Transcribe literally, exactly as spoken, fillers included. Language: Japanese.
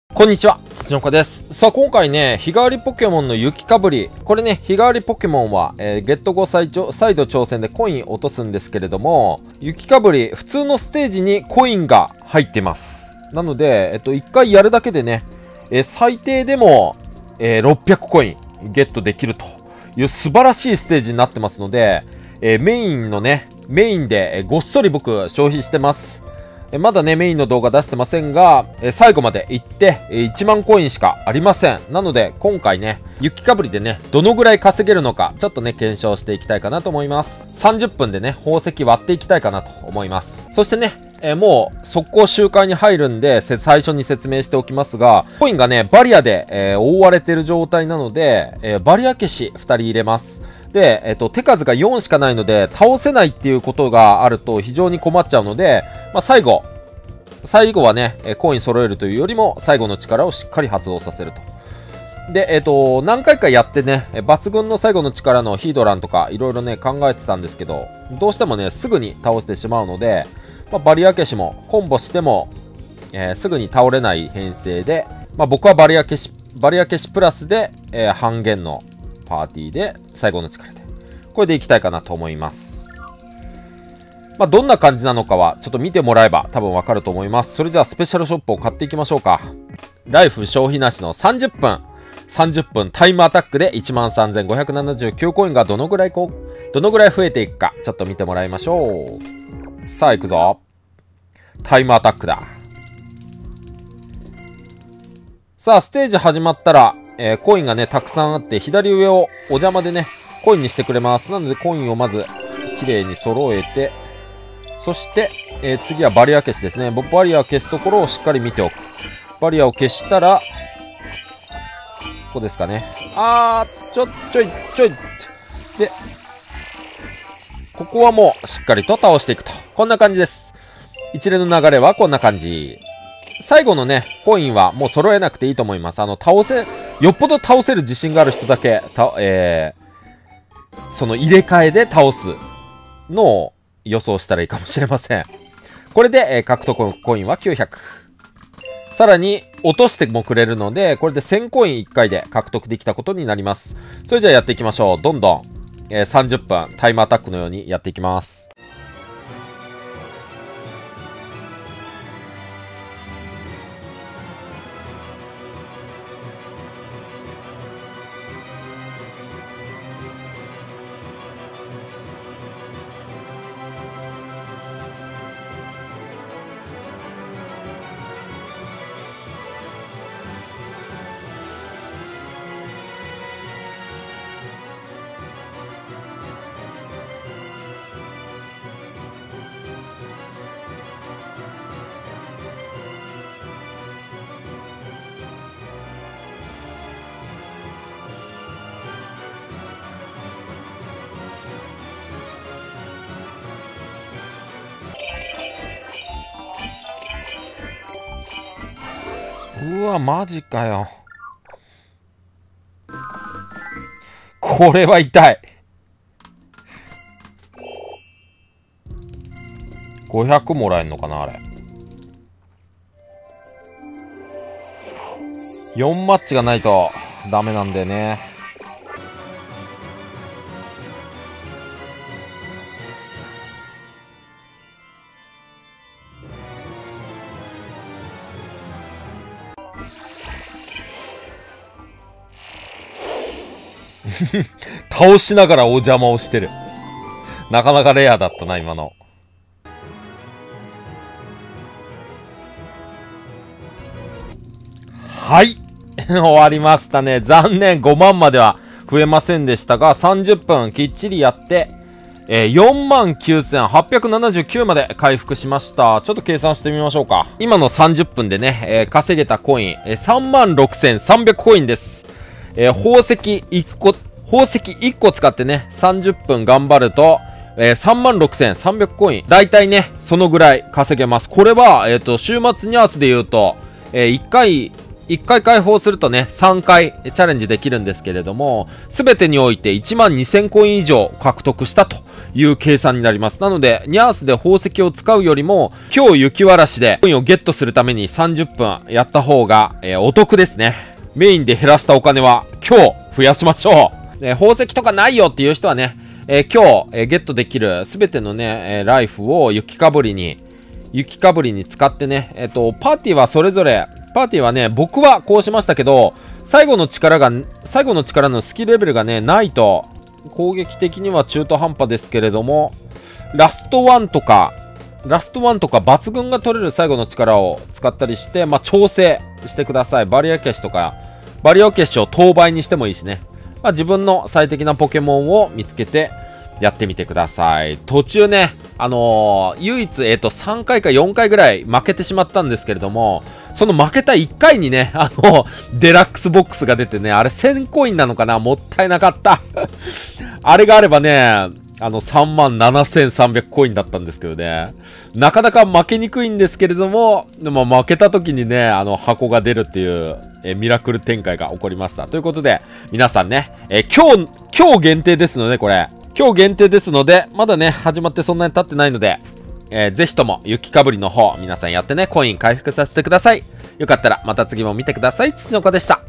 こんにちは、つちのこです。さあ、今回ね、日替わりポケモンの雪かぶり。これね、日替わりポケモンは、えー、ゲット後再再度挑戦でコイン落とすんですけれども、雪かぶり、普通のステージにコインが入ってます。なので、えっと、いっかいやるだけでね、えー、最低でも、えー、ろっぴゃくコインゲットできるという素晴らしいステージになってますので、えー、メインのね、メインで、えー、ごっそり僕消費してます。まだね、メインの動画出してませんが、え最後まで行って、えいちまんコインしかありません。なので、今回ね、雪かぶりでね、どのぐらい稼げるのか、ちょっとね、検証していきたいかなと思います。さんじゅっぷんでね、宝石割っていきたいかなと思います。そしてね、えもう、速攻周回に入るんで、最初に説明しておきますが、コインがね、バリアで、えー、覆われてる状態なので、えー、バリア消しふたり入れます。で、えっと、手数がよんしかないので、倒せないっていうことがあると非常に困っちゃうので、まあ、最後、最後はね、コイン揃えるというよりも、最後の力をしっかり発動させると。で、えっと、何回かやってね、抜群の最後の力のヒードランとか、いろいろね、考えてたんですけど、どうしてもね、すぐに倒してしまうので、まあ、バリア消しも、コンボしても、えー、すぐに倒れない編成で、まあ、僕はバリア消し、バリア消しプラスで、えー、半減のパーティーで、最後の力で。これでいきたいかなと思います。まあ、どんな感じなのかは、ちょっと見てもらえば多分わかると思います。それじゃあ、スペシャルショップを買っていきましょうか。ライフ消費なしのさんじゅっぷん。さんじゅっぷんタイムアタックで いちまんさんぜんごひゃくななじゅうきゅう コインがどのぐらいこう、どのぐらい増えていくか、ちょっと見てもらいましょう。さあ、行くぞ。タイムアタックだ。さあ、ステージ始まったら、えー、コインがね、たくさんあって、左上をお邪魔でね、コインにしてくれます。なので、コインをまず、綺麗に揃えて、そして、えー、次はバリア消しですね。僕、バリアを消すところをしっかり見ておく。バリアを消したら、ここですかね。あー、ちょ、ちょい、ちょい。で、ここはもう、しっかりと倒していくと。こんな感じです。一連の流れはこんな感じ。最後のね、コインはもう揃えなくていいと思います。あの、倒せ、よっぽど倒せる自信がある人だけ、た、えー、その入れ替えで倒すのを、予想したらいいかもしれません。これで、えー、獲得コインはきゅうひゃく。さらに、落としてもくれるので、これでせんコインいっかいで獲得できたことになります。それじゃあやっていきましょう。どんどん、えー、さんじゅっぷんタイムアタックのようにやっていきます。うわ、マジかよ。これは痛い。ごひゃくもらえんのかな、あれ。よんマッチがないとダメなんだよね。倒しながらお邪魔をしてる。なかなかレアだったな、今の。はい。終わりましたね。残念。ごまんまでは増えませんでしたが、さんじゅっぷんきっちりやって、えー、よんまんきゅうせんはっぴゃくななじゅうきゅうまで回復しました。ちょっと計算してみましょうか。今のさんじゅっぷんでね、えー、稼げたコイン、えー、さんまんろくせんさんびゃくコインです。えー、宝石いっこ、宝石いっこ使ってね、さんじゅっぷん頑張ると、えー、さんまんろくせんさんびゃくコイン。だいたいね、そのぐらい稼げます。これは、えっと、週末ニャースで言うと、えー、いっかいいっかい解放するとね、さんかいチャレンジできるんですけれども、すべてにおいていちまんにせんコイン以上獲得したという計算になります。なので、ニャースで宝石を使うよりも、今日雪わらしでコインをゲットするためにさんじゅっぷんやった方が、えー、お得ですね。メインで減らしたお金は今日増やしましょう。ね、宝石とかないよっていう人はね、えー、今日、えー、ゲットできるすべてのね、えー、ライフを雪かぶりに、雪かぶりに使ってね、えっと、パーティーはそれぞれ、パーティーはね、僕はこうしましたけど、最後の力が、最後の力のスキルレベルがね、ないと、攻撃的には中途半端ですけれども、ラストワンとか、ラストワンとか抜群が取れる最後の力を使ったりして、まあ、調整してください。バリア消しとか、バリア消しを当倍にしてもいいしね。まあ、自分の最適なポケモンを見つけてやってみてください。途中ね、あのー、唯一、えっと、さんかいかよんかいぐらい負けてしまったんですけれども、その負けたいっかいにね、あの、デラックスボックスが出てね、あれせんコインなのかな、もったいなかった。あれがあればね、あの、さんまんななせんさんびゃくコインだったんですけどね。なかなか負けにくいんですけれども、でも負けた時にね、あの、箱が出るっていう、えミラクル展開が起こりました。ということで、皆さんね、え今日、今日限定ですので、これ。今日限定ですので、まだね、始まってそんなに経ってないので、えー、ぜひとも雪かぶりの方、皆さんやってね、コイン回復させてください。よかったらまた次も見てください。土の子でした。